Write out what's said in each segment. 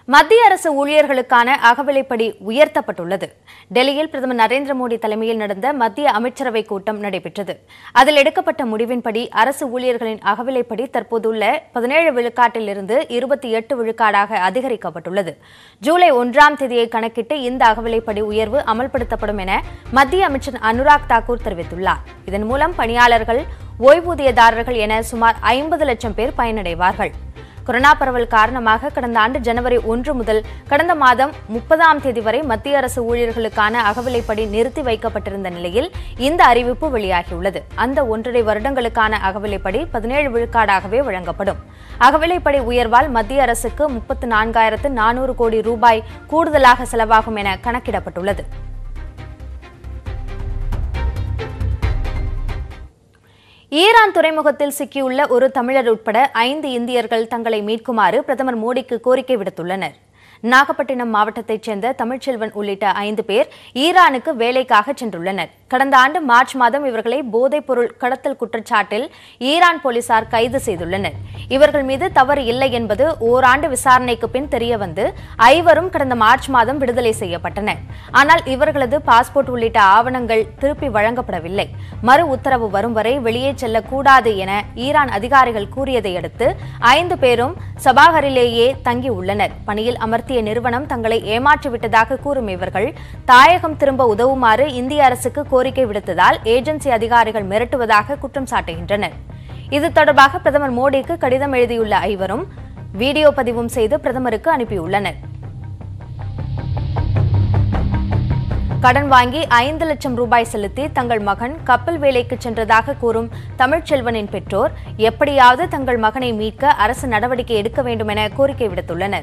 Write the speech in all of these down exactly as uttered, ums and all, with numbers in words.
மத்திய அரசு ஊழியர்களுக்கான அகவிலைப்படி உயர்த்தப்பட்டுள்ளது. டெல்லியில் பிரதமர் நரேந்திர மோடி தலைமையில் நடந்த மத்திய அமைச்சரவை கூட்டம் நடைபெற்றது. அதில் எடுக்கப்பட்ட முடிவின்படி அரசு ஊழியர்களின் அகவிலைப்படி தற்போதுள்ள பதினேழு விழுக்காட்டிலிருந்து இருபத்தி எட்டு விழுக்காடாக அதிகரிக்கப்பட்டுள்ளது. ஜூலை ஒன்றாம் தேதியை கணக்கிட்டு இந்த அகவிலைப்படி உயர்வு அமல்படுத்தப்படும் என மத்திய அமைச்சர் அனுராக் தாக்கூர் தெரிவித்துள்ளார். இதன் மூலம் பணியாளர்கள், ஓய்வூதியதாரர்கள் என சுமார் ஐம்பது லட்சம் பேர் பயனடைவார்கள். கொரோனா பரவல் காரணமாக கடந்த ஆண்டு ஜனவரி ஒன்று முதல் கடந்த மாதம் முப்பதாம் தேதி வரை மத்திய அரசு ஊழியர்களுக்கான அகவிலைப்படி நிறுத்தி வைக்கப்பட்டிருந்த நிலையில் இந்த அறிவிப்பு வெளியாகியுள்ளது. அந்த ஒன்றரை வருடங்களுக்கான அகவிலைப்படி பதினேழு விழுக்காடாகவே வழங்கப்படும். அகவிலைப்படி உயர்வால் மத்திய அரசுக்கு முப்பத்து நான்காயிரத்து நானூறு கோடி ரூபாய் கூடுதலாக செலவாகும் என கணக்கிடப்பட்டுள்ளது. ஈரான் துறைமுகத்தில் சிக்கியுள்ள ஒரு தமிழர் உட்பட ஐந்து இந்தியர்கள் தங்களை மீட்குமாறு பிரதமர் மோடிக்கு கோரிக்கை விடுத்துள்ளனர். நாகப்பட்டினம் மாவட்டத்தைச் சேர்ந்த தமிழ்ச்செல்வன் உள்ளிட்ட ஐந்து பேர் ஈரானுக்கு வேலைக்காக சென்றுள்ளனர். கடந்த ஆண்டு மார்ச் மாதம் இவர்களை போதைப் பொருள் கடத்தல் குற்றச்சாட்டில் ஈரான் போலீசார் கைது செய்துள்ளனர். இவர்கள் மீது தவறு இல்லை என்பது ஓராண்டு விசாரணைக்கு பின் தெரியவந்து ஐவரும் கடந்த மார்ச் மாதம் விடுதலை செய்யப்பட்டனர். ஆனால் இவர்களது பாஸ்போர்ட் உள்ளிட்ட ஆவணங்கள் திருப்பி வழங்கப்படவில்லை. மறு உத்தரவு வரும் வரை வெளியே செல்லக்கூடாது என ஈரான் அதிகாரிகள் கூறியதை அடுத்து ஐந்து பேரும் சபாகரிலேயே தங்கியுள்ளனர். பணியில் அமர்த்திய நிறுவனம் தங்களை ஏமாற்றிவிட்டதாக கூறும் இவர்கள் தாயகம் திரும்ப உதவுமாறு இந்திய அரசுக்கு கோரிக்கை விடுத்ததால் ஏஜென்சி அதிகாரிகள் மிரட்டுவதாக குற்றம் சாட்டுகின்றனர். இது தொடர்பாக பிரதமர் மோடிக்கு கடிதம் எழுதியுள்ள ஐவரும் வீடியோ பதிவும் செய்து பிரதமருக்கு அனுப்பியுள்ளனர். கடன் வாங்கி ஐந்து லட்சம் ரூபாய் செலுத்தி தங்கள் மகன் கப்பல் வேலைக்கு சென்றதாக கூறும் தமிழ்ச்செல்வனின் பெற்றோர் எப்படியாவது தங்கள் மகனை மீட்க அரசு நடவடிக்கை எடுக்க வேண்டும் என கோரிக்கை விடுத்துள்ளனர்.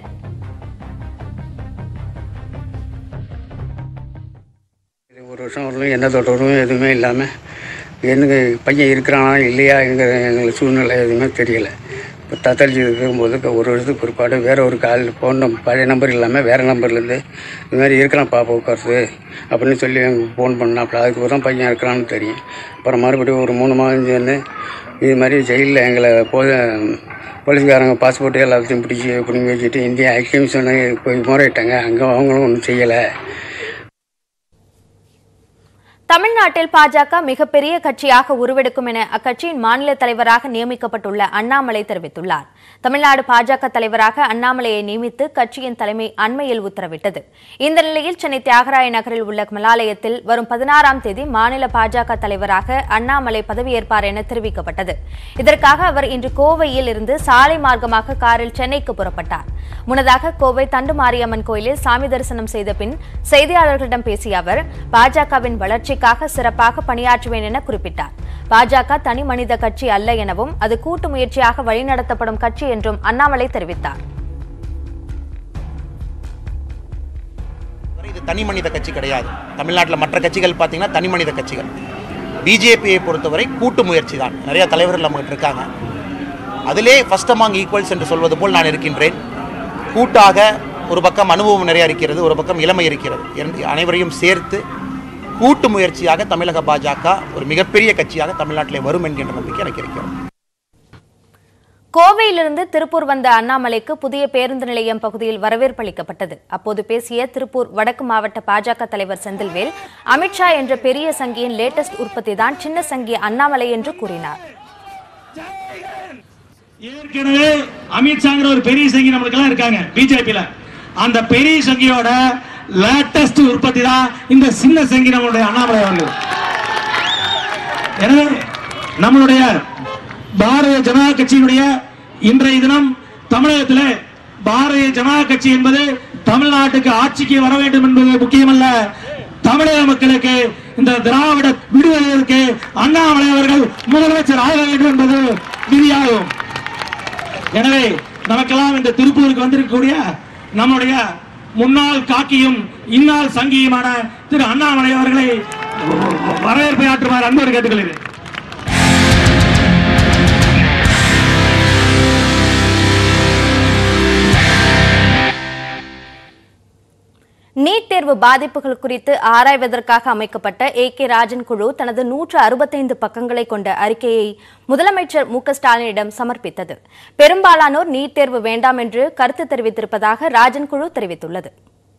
ஒரு வருஷம் வரலும் எந்த தொடர்பும் எதுவுமே இல்லாமல் எனக்கு பையன் இருக்கிறானா இல்லையா எங்கள் எங்களுக்கு சூழ்நிலை எதுவுமே தெரியலை. இப்போ தத்தளிச்சு இருக்கும்போது ஒரு வருஷத்துக்கு பிற்பாடு வேறு ஒரு கால் ஃபோன் நம்பர் பழைய நம்பர் இல்லாமல் வேறு நம்பர்லேருந்து இது மாதிரி இருக்கிறான் பாப்பா உட்காருது அப்படின்னு சொல்லி எங்களுக்கு ஃபோன் பண்ணாப்புல. அதுக்கு தான் பையன் இருக்கிறான்னு தெரியும். அப்புறம் மறுபடியும் ஒரு மூணு மாதம் சேர்ந்து இது மாதிரி ஜெயிலில் எங்களை போ போலீஸ்காரங்க பாஸ்போர்ட்டு எல்லாத்தையும் பிடிச்சி பிடிங்கி வச்சுட்டு இந்தியா ஐக்கியம் போய் முறையிட்டாங்க. அங்கே அவங்களும் ஒன்றும் செய்யலை. தமிழ்நாட்டில் பாஜக மிகப்பெரிய கட்சியாக உருவெடுக்கும் என அக்கட்சியின் மாநில தலைவராக நியமிக்கப்பட்டுள்ள அண்ணாமலை தெரிவித்துள்ளார். தமிழ்நாடு பாஜக தலைவராக அண்ணாமலையை நியமித்து கட்சியின் தலைமை அண்மையில் உத்தரவிட்டது. இந்த நிலையில் சென்னை தியாகராய நகரில் உள்ள கமலாலயத்தில் வரும் பதினாறாம் தேதி மாநில பாஜக தலைவராக அண்ணாமலை பதவியேற்பார் என தெரிவிக்கப்பட்டது. இதற்காக அவர் இன்று கோவையில் இருந்து சாலை மார்க்கமாக காரில் சென்னைக்கு புறப்பட்டார். முன்னதாக கோவை தண்டுமாரியம்மன் கோயிலில் சாமி தரிசனம் செய்த பின் செய்தியாளர்களிடம் பேசிய அவர் பாஜகவின் வளர்ச்சி சிறப்பாக பணியாற்றுவேன் என குறிப்பிட்டார். பாஜக தனி மனித கட்சி அல்ல எனவும் அது கூட்டு முயற்சியாக வழிநடத்தப்படும் கட்சி என்றும் அண்ணாமலை தெரிவித்தார். இது தனி மனித கட்சி கிடையாது. தமிழ்நாட்டில் மற்ற கட்சிகள் பார்த்தீங்கன்னா தனி மனித கட்சிகள். பிஜேபியை பொறுத்தவரை கூட்டு முயற்சி தான். நிறைய தலைவர்கள் நம்மகிட்ட இருக்காங்க. அதிலே ஃபர்ஸ்ட் அமாங் ஈக்குவல்ஸ் என்று சொல்வது போல் நான் இருக்கின்றேன். கூட்டாக ஒரு பக்கம் அனுபவம் நிறைய இருக்கிறது, ஒரு பக்கம் இளமை இருக்கிறது. அனைவரையும் சேர்த்து கூட்டு முயற்சியாக தமிழக பாஜக ஒரு மிகப்பெரிய கட்சியாக தமிழ்நாட்டிலே வரும் என்கின்ற நம்பிக்கை எனக்கு இருக்கிறது. கோவையிலிருந்து திருப்பூர் வந்த அண்ணாமலைக்கு புதிய பேருந்து நிலையம் பகுதியில் வரவேற்பு அளிக்கப்பட்டது. அப்போது பேசிய திருப்பூர் வடக்கு மாவட்ட பாஜக தலைவர் செந்தில்வேல், அமித்ஷா என்ற பெரிய சங்கியின் லேட்டஸ்ட் உற்பத்தி தான் சின்ன சங்கி அண்ணாமலை என்று கூறினார். ஏற்கனவே அமித்ஷாங்கிற ஒரு பெரிய சங்கி நம்மளுக்கெல்லாம் இருக்காங்க பிஜேபியில. அந்த பெரிய சங்கியோட லேட்டஸ்ட் உற்பத்தி தான் இந்த சின்ன சங்கி நம்மளுடைய அண்ணாமலை அவர்கள். எனவே நம்மளுடைய பாரதிய ஜனதா கட்சியினுடைய இன்றைய தினம் தமிழகத்தில் பாரதிய ஜனதா கட்சி என்பது தமிழ்நாட்டுக்கு ஆட்சிக்கு வர வேண்டும் என்பது முக்கியமல்ல. தமிழக மக்களுக்கு இந்த திராவிட விடுவதற்கு அண்ணாமலை அவர்கள் முதலமைச்சர் ஆக வேண்டும் என்பது விதியாகும். எனவே நமக்கெல்லாம் இந்த திருப்பூருக்கு வந்திருக்கக்கூடிய நம்முடைய முன்னாள் காக்கியும் இந்நாள் சங்கியுமான திரு அண்ணாமலை அவர்களை வரவேற்பை ஆற்றுமாறு அன்போடு கேட்டுக்கொள்கிறேன். நீட் தேர்வு பாதிப்புகள் குறித்து ஆராய்வதற்காக அமைக்கப்பட்ட ஏ கே ராஜன் குழு தனது நூற்று அறுபத்தைந்து பக்கங்களை கொண்ட அறிக்கையை முதலமைச்சர் மு க ஸ்டாலினிடம் சமர்ப்பித்தது. பெரும்பாலானோர் நீட் தேர்வு வேண்டாம் என்று கருத்து தெரிவித்திருப்பதாக ராஜன் குழு தெரிவித்துள்ளது.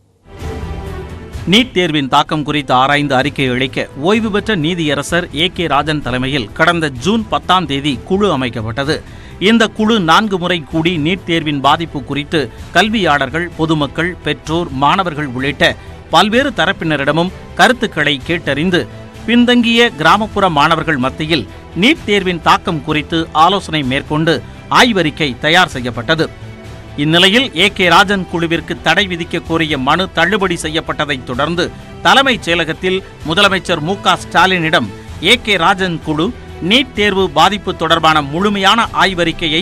நீட் தேர்வின் தாக்கம் குறித்து ஆராய்ந்து அறிக்கை அளிக்க ஓய்வு பெற்ற நீதியரசர் ஏ கே ராஜன் தலைமையில் கடந்த ஜூன் பத்தாம் தேதி குழு அமைக்கப்பட்டது. இந்த குழு நான்கு முறை கூடி நீட் தேர்வின் பாதிப்பு குறித்து கல்வியாளர்கள், பொதுமக்கள், பெற்றோர், மாணவர்கள் உள்ளிட்ட பல்வேறு தரப்பினரிடமும் கருத்துக்களை கேட்டறிந்து பின்தங்கிய கிராமப்புற மாணவர்கள் மத்தியில் நீட் தேர்வின் தாக்கம் குறித்து ஆலோசனை மேற்கொண்டு ஆய்வறிக்கை தயார் செய்யப்பட்டது. இந்நிலையில் ஏ கே ராஜன் குழுவிற்கு தடை விதிக்க கோரிய மனு தள்ளுபடி செய்யப்பட்டதைத் தொடர்ந்து தலைமைச் செயலகத்தில் முதலமைச்சர் மு க ஸ்டாலினிடம் ஏ கே ராஜன் குழு நீட் தேர்வு பாதிப்பு தொடர்பான முழுமையான ஆய்வறிக்கையை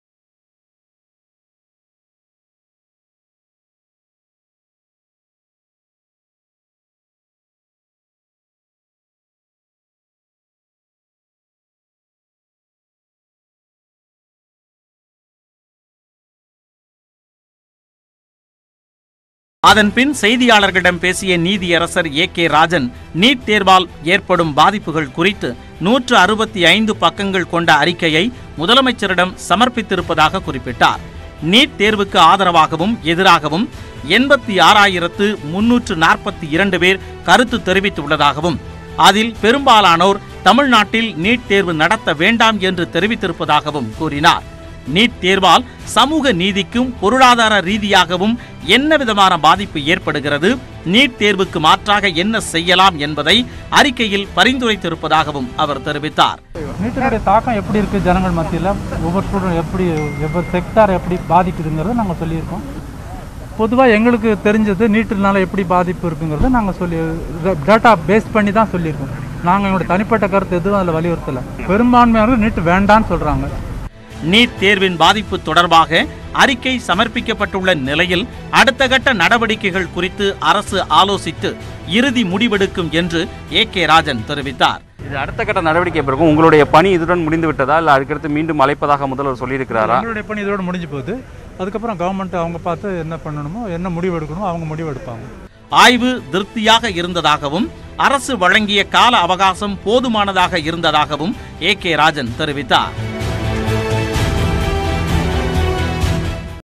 அதன்பின் செய்தியாளர்களிடம் பேசிய நீதியரசர் ஏ கே ராஜன் நீட் தேர்வால் ஏற்படும் பாதிப்புகள் குறித்து நூற்று அறுபத்தி ஐந்து பக்கங்கள் கொண்ட அறிக்கையை முதலமைச்சரிடம் சமர்ப்பித்திருப்பதாக குறிப்பிட்டார். நீட் தேர்வுக்கு ஆதரவாகவும் எதிராகவும் எண்பத்தி ஆறாயிரத்து முன்னூற்று நாற்பத்தி இரண்டு பேர் கருத்து தெரிவித்துள்ளதாகவும் அதில் பெரும்பாலானோர் தமிழ்நாட்டில் நீட் தேர்வு நடத்த வேண்டாம் என்று தெரிவித்திருப்பதாகவும் கூறினார். நீட் தேர்வால் சமூக நீதிக்கும் பொருளாதார ரீதியாகவும் என்ன விதமான பாதிப்பு ஏற்படுகிறது, நீட் தேர்வுக்கு மாற்றாக என்ன செய்யலாம் என்பதை அறிக்கையில் பரிந்துரைத்திருப்பதாகவும் அவர் தெரிவித்தார். நீட்டினுடைய தாக்கம் எப்படி இருக்கு ஜனங்கள் மத்தியில், ஒவ்வொரு ஸ்டூடெண்ட் எப்படி, ஒவ்வொரு செக்டார் எப்படி பாதிக்குதுங்கிறத நாங்கள் சொல்லியிருக்கோம். பொதுவாக எங்களுக்கு தெரிஞ்சது நீட்டினால எப்படி பாதிப்பு இருக்குங்கிறத நாங்கள் சொல்லி டேட்டா பேஸ் பண்ணி தான் சொல்லியிருக்கோம். நாங்கள் எங்களுடைய தனிப்பட்ட கருத்து எதுவும் அதில் வலியுறுத்தலை. பெரும்பான்மையானவர்கள் நீட் வேண்டான்னு சொல்கிறாங்க. நீட் தேர்வின் பாதிப்பு தொடர்பாக அறிக்கை சமர்ப்பிக்கப்பட்டுள்ள நிலையில் அடுத்த கட்ட நடவடிக்கைகள் குறித்து அரசு ஆலோசித்து இறுதி முடிவெடுக்கும் என்று ஏ கே ராஜன் தெரிவித்தார். இது அடுத்த கட்ட நடவடிக்கை பிறகு உங்களுடைய பணி இதுடன் முடிந்து விட்டதா, இல்லை அதுக்கடுத்து மீண்டும் அழைப்பதாக முதல்வர் சொல்லியிருக்கிறாரா? எங்களுடைய பணி இதோடு முடிஞ்சு போகுது. அதுக்கப்புறம் கவர்மெண்ட் அவங்க பார்த்து என்ன பண்ணணுமோ, என்ன முடிவு எடுக்கணுமோ அவங்க முடிவு எடுப்பாங்க. ஆய்வு திருப்தியாக இருந்ததாகவும் அரசு வழங்கிய கால அவகாசம் போதுமானதாக இருந்ததாகவும் ஏ கே ராஜன் தெரிவித்தார்.